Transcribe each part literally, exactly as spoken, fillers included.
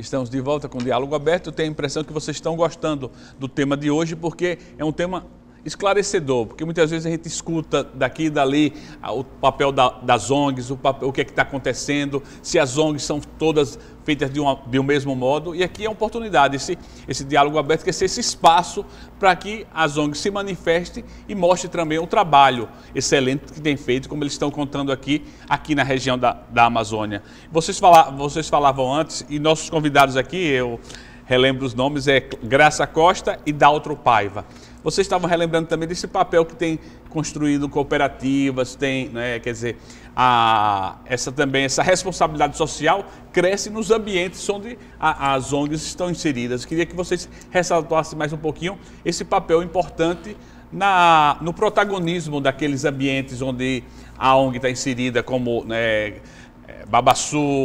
Estamos de volta com o Diálogo Aberto. Eu tenho a impressão que vocês estão gostando do tema de hoje, porque é um tema esclarecedor, porque muitas vezes a gente escuta daqui e dali o papel da, das O N Gs, o, papel, o que é que está acontecendo, se as O N Gs são todas feitas de, uma, de um mesmo modo, e aqui é uma oportunidade, esse, esse diálogo aberto, que é esse espaço para que as O N Gs se manifestem e mostrem também o trabalho excelente que tem feito, como eles estão contando aqui, aqui na região da, da Amazônia. Vocês, fala, vocês falavam antes, e nossos convidados aqui, eu relembro os nomes, é Graça Costa e Daltro Paiva. Vocês estavam relembrando também desse papel que tem construído cooperativas, tem, né, quer dizer, a, essa também, essa responsabilidade social cresce nos ambientes onde a, as O N Gs estão inseridas. Queria que vocês ressaltassem mais um pouquinho esse papel importante na, no protagonismo daqueles ambientes onde a O N G está inserida, como, né, Babaçu,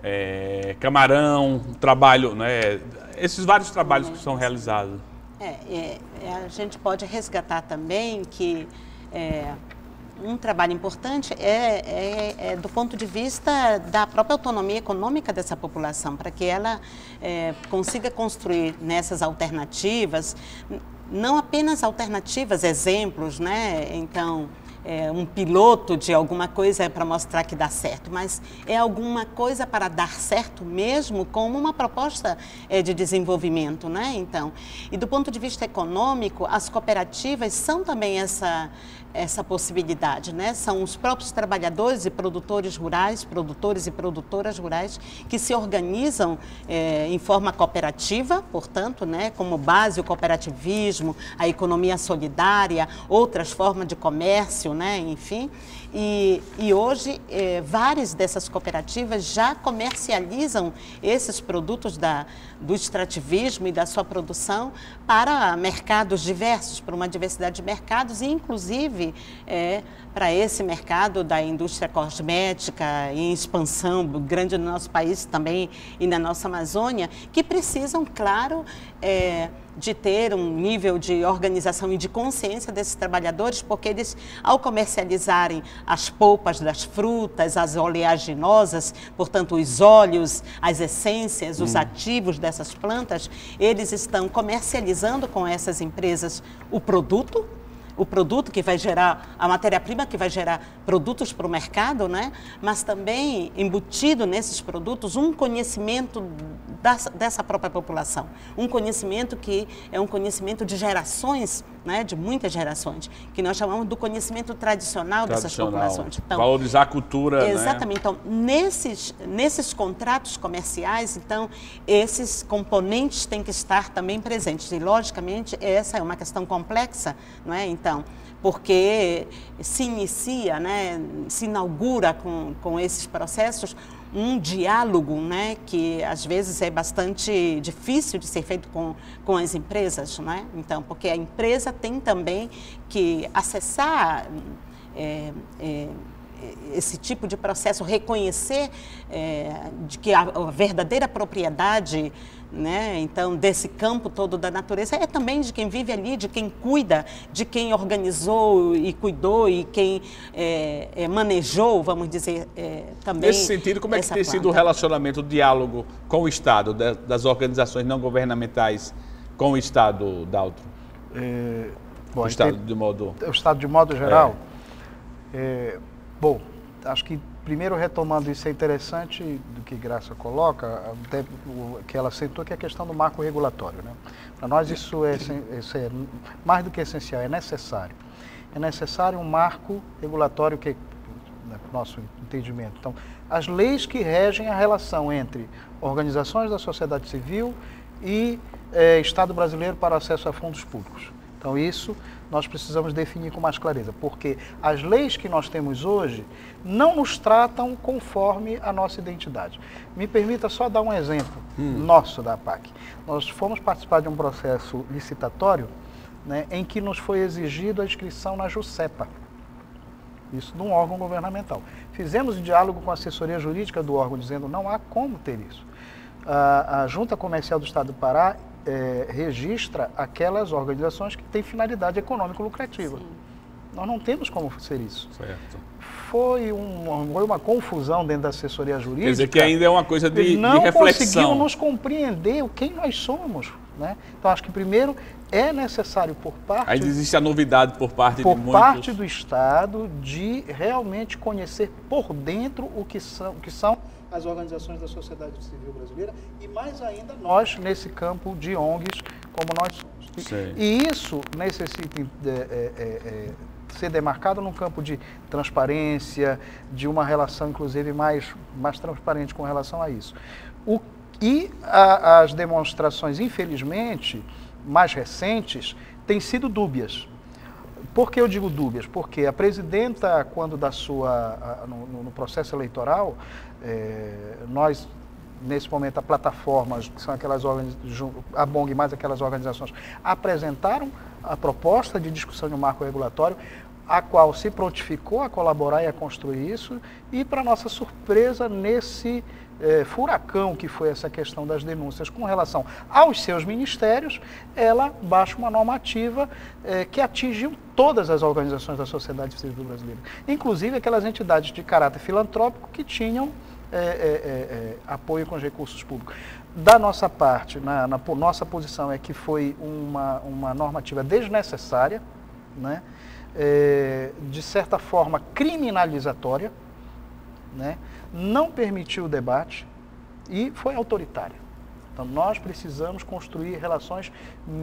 é, Camarão, trabalho, né, esses vários trabalhos que são realizados. É, é, a gente pode resgatar também que é, um trabalho importante é, é, é do ponto de vista da própria autonomia econômica dessa população, para que ela é, consiga construir nessas alternativas, não apenas alternativas, exemplos, né? Então, é um piloto de alguma coisa para mostrar que dá certo, mas é alguma coisa para dar certo mesmo, como uma proposta é, de desenvolvimento, né? Então, e do ponto de vista econômico, as cooperativas são também essa, essa possibilidade, né? São os próprios trabalhadores e produtores rurais, produtores e produtoras rurais, que se organizam é, em forma cooperativa, portanto, né? Como base o cooperativismo, a economia solidária, outras formas de comércio, né? Enfim, e, e hoje eh, várias dessas cooperativas já comercializam esses produtos da, do extrativismo e da sua produção para mercados diversos, para uma diversidade de mercados, e inclusive eh, para esse mercado da indústria cosmética em expansão grande no nosso país também e na nossa Amazônia, que precisam, claro, eh, de ter um nível de organização e de consciência desses trabalhadores, porque eles, ao comercializarem as polpas das frutas, as oleaginosas, portanto, os óleos, as essências, os hum. ativos dessas plantas, eles estão comercializando com essas empresas o produto, o produto que vai gerar, a matéria-prima que vai gerar produtos para o mercado, né? Mas também embutido nesses produtos um conhecimento das, dessa própria população, um conhecimento que é um conhecimento de gerações, né? De muitas gerações, que nós chamamos do conhecimento tradicional, tradicional. dessas populações. Então, valorizar a cultura, exatamente. Né? Então, nesses, nesses contratos comerciais, então, esses componentes têm que estar também presentes. E, logicamente, essa é uma questão complexa, não é? Então, porque se inicia, né, se inaugura com, com esses processos um diálogo, né, que às vezes é bastante difícil de ser feito com, com as empresas, né? Então, porque a empresa tem também que acessar é, é, esse tipo de processo, reconhecer é, de que a, a verdadeira propriedade, né, então, desse campo todo da natureza é também de quem vive ali, de quem cuida, de quem organizou e cuidou e quem é, é, manejou, vamos dizer, é, também. Nesse sentido, como é que tem sido o relacionamento, o diálogo com o Estado, das organizações não governamentais com o Estado, Daltro? É, bom, o Estado de modo... O Estado de modo geral? É. É, bom, acho que primeiro, retomando isso, é interessante do que Graça coloca, até que ela citou, que é a questão do marco regulatório, né? Para nós isso é, isso é mais do que essencial, é necessário. É necessário um marco regulatório que, no nosso entendimento, então, as leis que regem a relação entre organizações da sociedade civil e é, Estado brasileiro para acesso a fundos públicos. Então, isso nós precisamos definir com mais clareza, porque as leis que nós temos hoje não nos tratam conforme a nossa identidade. Me permita só dar um exemplo hum. nosso da A P A C. Nós fomos participar de um processo licitatório, né, em que nos foi exigido a inscrição na JUSEPA, isso de um órgão governamental. Fizemos um diálogo com a assessoria jurídica do órgão, dizendo não há como ter isso. A, a Junta Comercial do Estado do Pará É, registra aquelas organizações que têm finalidade econômico lucrativa. Sim. Nós não temos como ser isso. Certo. foi, um, foi uma confusão dentro da assessoria jurídica. Quer dizer que ainda é uma coisa de, não de reflexão. conseguiu nos compreender o quem nós somos, né? Então, acho que primeiro é necessário por parte... Ainda existe a novidade por parte por de muitos... Por parte do Estado de realmente conhecer por dentro o que são, o que são as organizações da sociedade civil brasileira e mais ainda nós nesse campo de O N Gs como nós somos. Sim. E isso necessita é, é, é, ser demarcado num campo de transparência, de uma relação inclusive mais, mais transparente com relação a isso. O, e a, as demonstrações, infelizmente, mais recentes, têm sido dúbias. Por que eu digo dúbias? Porque a presidenta, quando da sua, no, no processo eleitoral, é, nós, nesse momento, a plataformas, que são aquelas organizações, a B O N G mais aquelas organizações, apresentaram a proposta de discussão de um marco regulatório, a qual se prontificou a colaborar e a construir isso, e, para nossa surpresa, nesse é, furacão que foi essa questão das denúncias com relação aos seus ministérios, ela baixa uma normativa é, que atingiu todas as organizações da sociedade civil brasileira, inclusive aquelas entidades de caráter filantrópico que tinham é, é, é, apoio com os recursos públicos. Da nossa parte, na, na nossa posição é que foi uma, uma normativa desnecessária, né? É, de certa forma criminalizatória, né? Não permitiu o debate e foi autoritária. Então, nós precisamos construir relações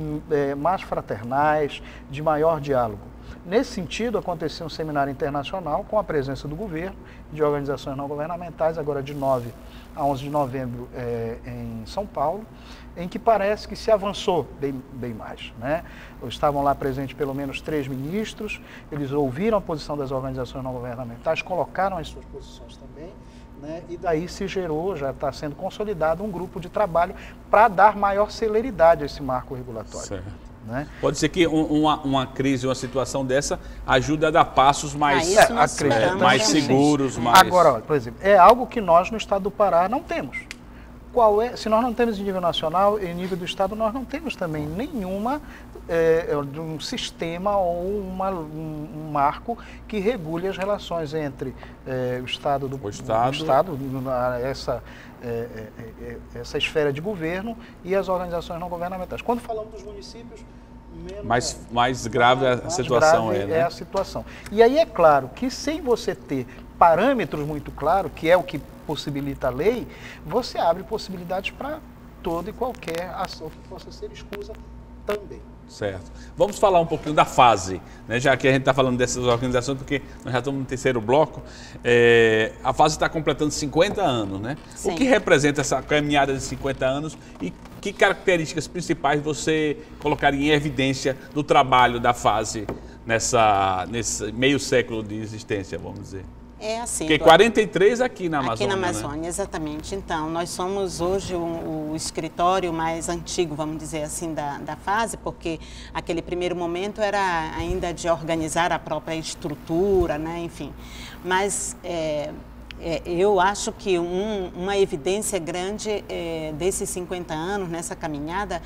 é, mais fraternais, de maior diálogo. Nesse sentido, aconteceu um seminário internacional com a presença do governo, de organizações não governamentais, agora de nove a onze de novembro é, em São Paulo, em que parece que se avançou bem, bem mais, né? Estavam lá presentes pelo menos três ministros, eles ouviram a posição das organizações não governamentais, colocaram as suas posições também, né? E daí se gerou, já está sendo consolidado um grupo de trabalho para dar maior celeridade a esse marco regulatório. Certo. Né? Pode ser que um, uma, uma crise, uma situação dessa, ajude a dar passos mais, ah, é, mais seguros. Mais... Agora, ó, por exemplo, é algo que nós no estado do Pará não temos. Qual é, se nós não temos em nível nacional, em nível do estado, nós não temos também nenhuma, é, um sistema ou uma, um, um marco que regule as relações entre é, o estado do o estado, o estado essa, é, é, essa esfera de governo e as organizações não governamentais. Quando falamos dos municípios, menos mais, é, mais grave a mais situação grave é, né? é a situação. E aí é claro que sem você ter parâmetros muito claros, que é o que possibilita a lei, você abre possibilidades para toda e qualquer ação que possa ser escusa também. Certo. Vamos falar um pouquinho da fase, né? Já que a gente está falando dessas organizações, porque nós já estamos no terceiro bloco. É, a fase está completando cinquenta anos, né? Sim. O que representa essa caminhada de cinquenta anos e que características principais você colocaria em evidência do trabalho da fase nessa, nesse meio século de existência, vamos dizer? É assim. Porque quarenta e três aqui na Amazônia. Aqui na Amazônia, né? Exatamente. Então, nós somos hoje o, o escritório mais antigo, vamos dizer assim, da, da fase, porque aquele primeiro momento era ainda de organizar a própria estrutura, né? Enfim. Mas é, é, eu acho que um, uma evidência grande é, desses cinquenta anos, nessa caminhada,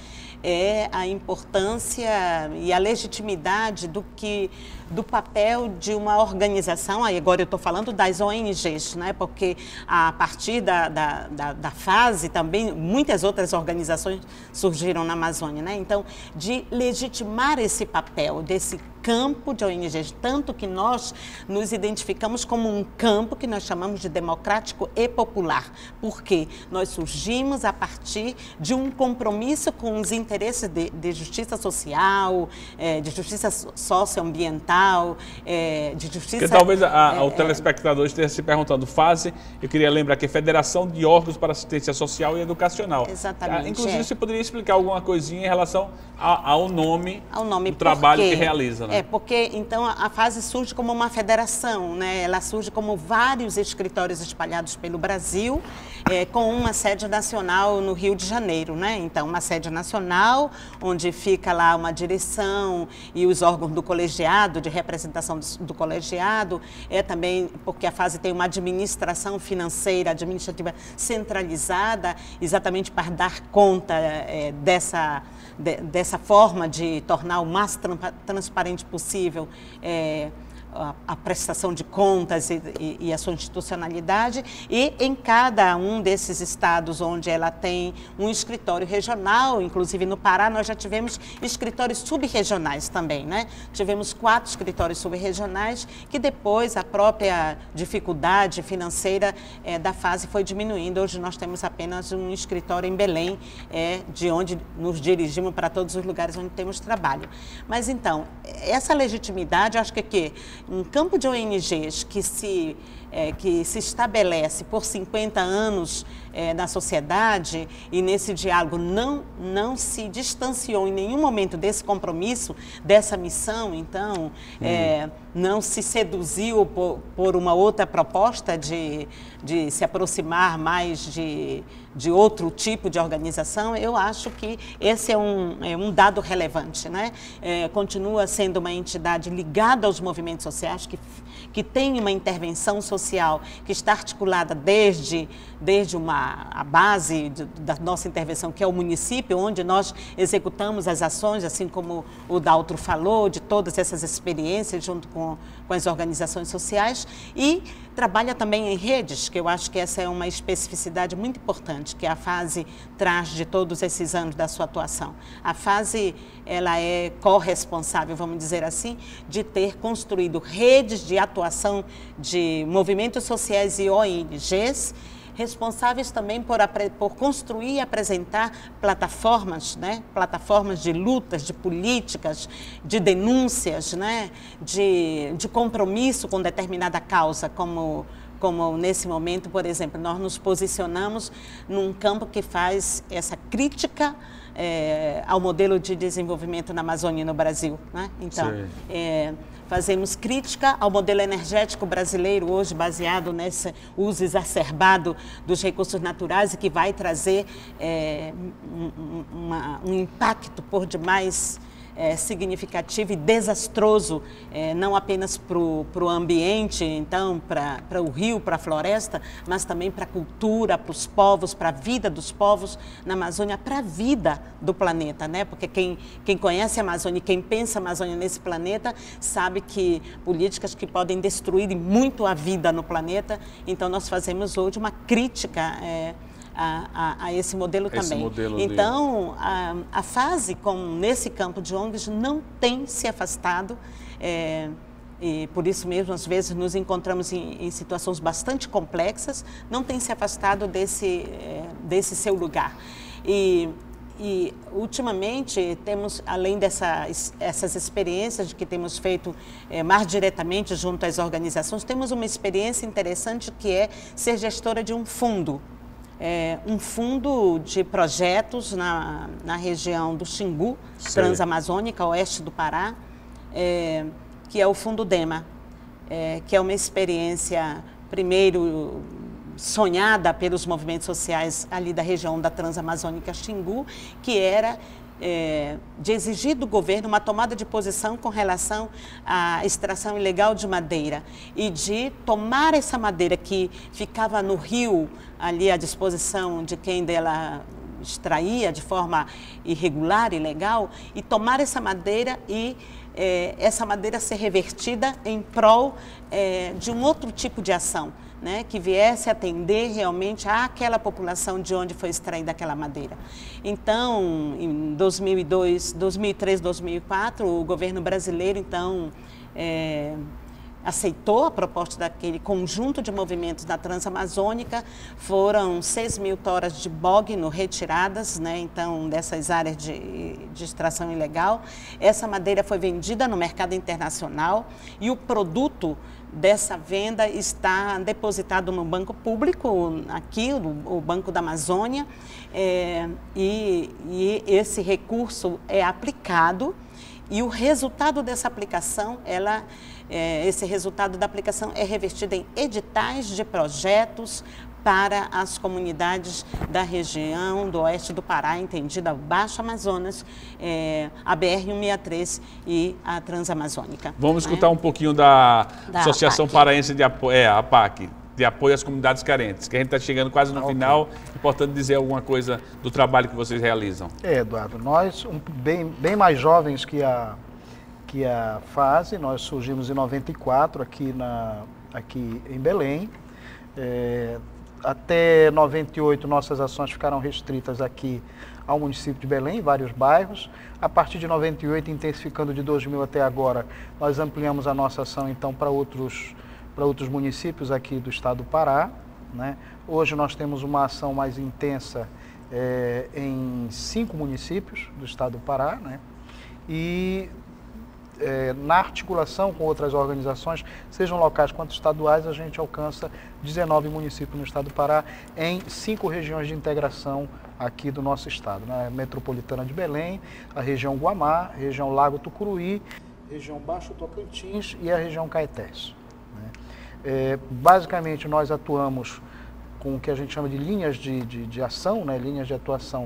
é a importância e a legitimidade do que do papel de uma organização, aí agora eu estou falando das O N Gs, né? Porque a partir da, da, da, da fase também muitas outras organizações surgiram na Amazônia, né? Então, de legitimar esse papel desse campo de O N Gs, tanto que nós nos identificamos como um campo que nós chamamos de democrático e popular, porque nós surgimos a partir de um compromisso com os interesses de, de justiça social, é, de justiça socioambiental, É, de justiça... Porque talvez a, é, o telespectador esteja se perguntando, fase, eu queria lembrar que é Federação de Órgãos para Assistência Social e Educacional. Exatamente. Ah, inclusive, é. você poderia explicar alguma coisinha em relação a, ao nome, ao nome do trabalho porque, que realiza, né? É, porque então a, a fase surge como uma federação, né? Ela surge como vários escritórios espalhados pelo Brasil, é, com uma sede nacional no Rio de Janeiro, né? Então, uma sede nacional, onde fica lá uma direção e os órgãos do colegiado, de representação do, do colegiado, é também porque a fase tem uma administração financeira, administrativa centralizada, exatamente para dar conta é, dessa, de, dessa forma de tornar o mais transparente possível é, a, a prestação de contas e, e, e a sua institucionalidade, e em cada um desses estados onde ela tem um escritório regional, inclusive no Pará nós já tivemos escritórios subregionais também, né? Tivemos quatro escritórios subregionais que depois a própria dificuldade financeira é, da fase foi diminuindo. Hoje nós temos apenas um escritório em Belém, é, de onde nos dirigimos para todos os lugares onde temos trabalho. Mas então, essa legitimidade, acho que, que um campo de O N Gs que se, é, que se estabelece por cinquenta anos é, na sociedade e nesse diálogo não, não se distanciou em nenhum momento desse compromisso, dessa missão, então, hum. é, não se seduziu por, por uma outra proposta de, de se aproximar mais de, de outro tipo de organização, eu acho que esse é um, é um dado relevante, né? É, continua sendo uma entidade ligada aos movimentos sociais, que, que tem uma intervenção social que está articulada desde, desde uma, a base de, da nossa intervenção, que é o município, onde nós executamos as ações, assim como o Daltro falou, de todas essas experiências junto com, com as organizações sociais, e trabalha também em redes, que eu acho que essa é uma especificidade muito importante, que a fase traz de todos esses anos da sua atuação. A fase, ela é corresponsável, vamos dizer assim, de ter construído redes de atuação de movimentos sociais e O N Gs, responsáveis também por, por construir e apresentar plataformas, né? Plataformas de lutas, de políticas, de denúncias, né? de, de compromisso com determinada causa, como, como nesse momento, por exemplo, nós nos posicionamos num campo que faz essa crítica é, ao modelo de desenvolvimento na Amazônia e no Brasil, né? Então, é, fazemos crítica ao modelo energético brasileiro, hoje baseado nesse uso exacerbado dos recursos naturais e que vai trazer é, um, uma, um impacto por demais é, significativo e desastroso, é, não apenas para o ambiente, então, para o rio, para a floresta, mas também para a cultura, para os povos, para a vida dos povos na Amazônia, para a vida do planeta, né? Porque quem, quem conhece a Amazônia e quem pensa a Amazônia nesse planeta sabe que políticas que podem destruir muito a vida no planeta, então nós fazemos hoje uma crítica é, A, a, a esse modelo esse também. Modelo então, a, a fase com, nesse campo de O N Gs não tem se afastado, é, e por isso mesmo, às vezes, nos encontramos em, em situações bastante complexas, não tem se afastado desse, é, desse seu lugar. E, e, ultimamente, temos, além dessas essas experiências que temos feito é, mais diretamente junto às organizações, temos uma experiência interessante que é ser gestora de um fundo. É, um fundo de projetos na, na região do Xingu, Sim. transamazônica, oeste do Pará, é, que é o Fundo DEMA, é, que é uma experiência, primeiro, sonhada pelos movimentos sociais ali da região da transamazônica Xingu, que era É, de exigir do governo uma tomada de posição com relação à extração ilegal de madeira e de tomar essa madeira que ficava no rio, ali à disposição de quem dela extraía de forma irregular, ilegal, e tomar essa madeira e é, essa madeira ser revertida em prol é, de um outro tipo de ação, né, que viesse atender realmente àquela população de onde foi extraída aquela madeira. Então, em dois mil e dois, dois mil e três, dois mil e quatro, o governo brasileiro, então, é, aceitou a proposta daquele conjunto de movimentos da Transamazônica. Foram seis mil toras de bógno retiradas, né, então, dessas áreas de, de extração ilegal. Essa madeira foi vendida no mercado internacional e o produto dessa venda está depositado no banco público, aqui, o, o Banco da Amazônia, é, e, e esse recurso é aplicado e o resultado dessa aplicação, ela, é, esse resultado da aplicação é revertido em editais de projetos para as comunidades da região do oeste do Pará, entendida Baixo Amazonas, é, a B R cento e sessenta e três e a Transamazônica. Vamos escutar né? um pouquinho da, da Associação APAC. Paraense de Apoio, é, a APAC, de Apoio às Comunidades Carentes, que a gente está chegando quase no ah, final, okay. Importante dizer alguma coisa do trabalho que vocês realizam. É, Eduardo, nós, um, bem, bem mais jovens que a, que é a fase. Nós surgimos em noventa e quatro aqui, na, aqui em Belém. É, até noventa e oito nossas ações ficaram restritas aqui ao município de Belém, em vários bairros. A partir de noventa e oito, intensificando de dois mil até agora, nós ampliamos a nossa ação então para outros, para outros municípios aqui do estado do Pará, né? Hoje nós temos uma ação mais intensa é, em cinco municípios do estado do Pará, né? E é, na articulação com outras organizações, sejam locais quanto estaduais, a gente alcança dezenove municípios no estado do Pará, em cinco regiões de integração aqui do nosso estado, né? Metropolitana de Belém, a região Guamá, a região Lago Tucuruí, região Baixo Tocantins e a região Caetés, né? É, basicamente, nós atuamos com o que a gente chama de linhas de, de, de ação, né? Linhas de atuação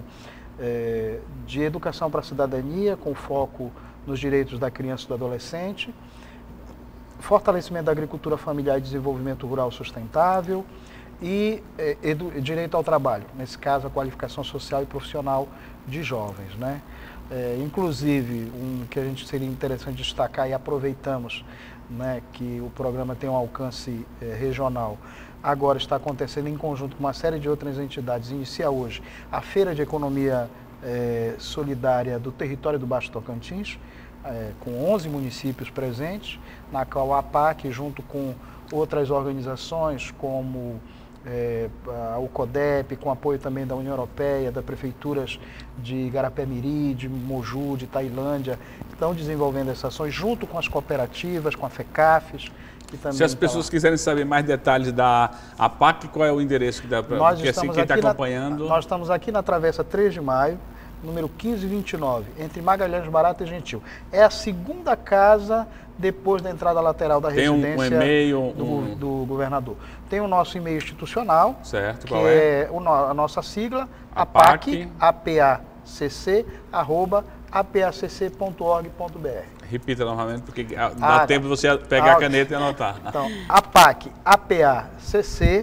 é, de educação para a cidadania, com foco nos direitos da criança e do adolescente, fortalecimento da agricultura familiar e desenvolvimento rural sustentável e é, edu, direito ao trabalho, nesse caso a qualificação social e profissional de jovens, né? É, inclusive, um que a gente seria interessante destacar e aproveitamos, né, que o programa tem um alcance é, regional, agora está acontecendo em conjunto com uma série de outras entidades, inicia hoje a Feira de Economia é, Solidária do Território do Baixo Tocantins, é, com onze municípios presentes, na qual a APAC, junto com outras organizações como é, a UCODEP, com apoio também da União Europeia, das prefeituras de Igarapé-Miri, de Moju, de Tailândia, estão desenvolvendo essas ações junto com as cooperativas, com a FECAFES. Que também Se as pessoas quiserem saber mais detalhes da APAC, qual é o endereço que dá para... Porque assim, quem está acompanhando... Na, nós estamos aqui na Travessa três de maio, número quinze vinte e nove, entre Magalhães Barata e Gentil. É a segunda casa depois da entrada lateral da Tem residência um, um e-mail, do, um... do governador. Tem o nosso e-mail institucional, certo, que qual é? é o, a nossa sigla, APAC, A P A C C, arroba a p a c c ponto org ponto b r. Repita novamente, porque dá ah, tempo de você pegar ah, a caneta e anotar. Então, APAC, A P A C C,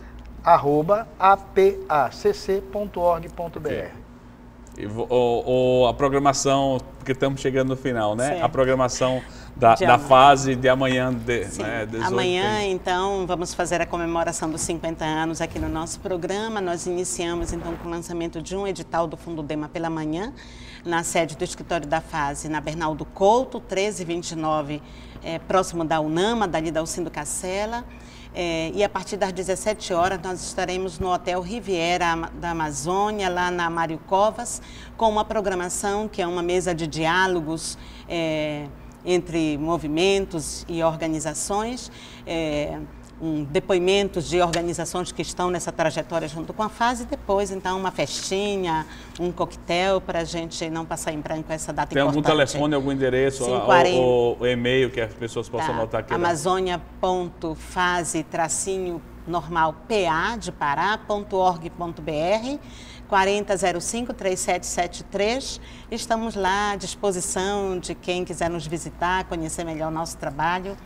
arroba a p a c c ponto org ponto b r. Okay. E, o, o, a programação, porque estamos chegando no final, né? Certo. A programação da, da fase de amanhã. De, né, dezoito, amanhã, tem... então, vamos fazer a comemoração dos cinquenta anos aqui no nosso programa. Nós iniciamos, então, com o lançamento de um edital do Fundo Dema pela manhã, na sede do escritório da fase, na Bernardo Couto, treze vinte e nove, é, próximo da UNAMA, dali da Alcindo Cacela. É, e a partir das dezessete horas nós estaremos no Hotel Riviera da Amazônia, lá na Mário Covas, com uma programação que é uma mesa de diálogos é, entre movimentos e organizações, é, um, depoimentos de organizações que estão nessa trajetória junto com a fase, e depois, então, uma festinha, um coquetel, para a gente não passar em branco essa data Tem importante. Tem algum telefone, algum endereço, Sim, ou, ou e-mail que as pessoas possam tá. anotar aqui? amazônia ponto fase tracinho normal p a de pará ponto org ponto b r, quarenta zero cinco, trinta e sete setenta e três. Estamos lá à disposição de quem quiser nos visitar, conhecer melhor o nosso trabalho.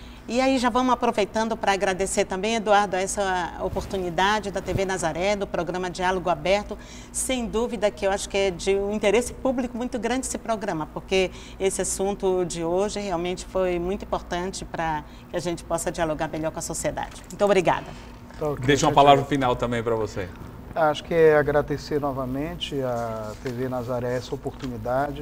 E aí já vamos aproveitando para agradecer também, Eduardo, essa oportunidade da T V Nazaré, do programa Diálogo Aberto. Sem dúvida que eu acho que é de um interesse público muito grande esse programa, porque esse assunto de hoje realmente foi muito importante para que a gente possa dialogar melhor com a sociedade. Muito obrigada. Okay, Deixa uma palavra final também para você. Acho que é agradecer novamente à T V Nazaré essa oportunidade.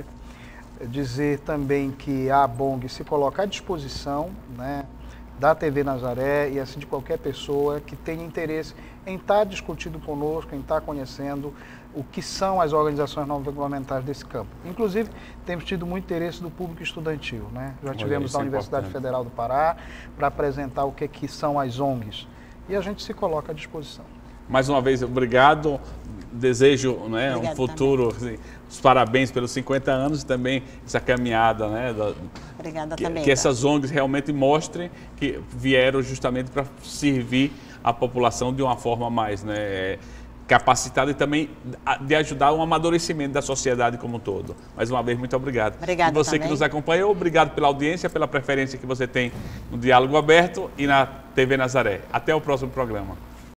Dizer também que a ABONG se coloca à disposição, né, da T V Nazaré e assim de qualquer pessoa que tenha interesse em estar discutindo conosco, em estar conhecendo o que são as organizações não regulamentares desse campo. Inclusive, temos tido muito interesse do público estudantil, né? Já tivemos na Universidade Federal do Pará para apresentar o que, que são as O N Gs e a gente se coloca à disposição. Mais uma vez, obrigado. Desejo, né, um futuro, assim, os parabéns pelos cinquenta anos e também essa caminhada, né, da, Obrigada que, também. Que essas O N Gs realmente mostrem que vieram justamente para servir a população de uma forma mais, né, capacitada e também de ajudar o amadurecimento da sociedade como um todo. Mais uma vez, muito obrigado. Obrigada e você também. que nos acompanhou, obrigado pela audiência, pela preferência que você tem no Diálogo Aberto e na T V Nazaré. Até o próximo programa.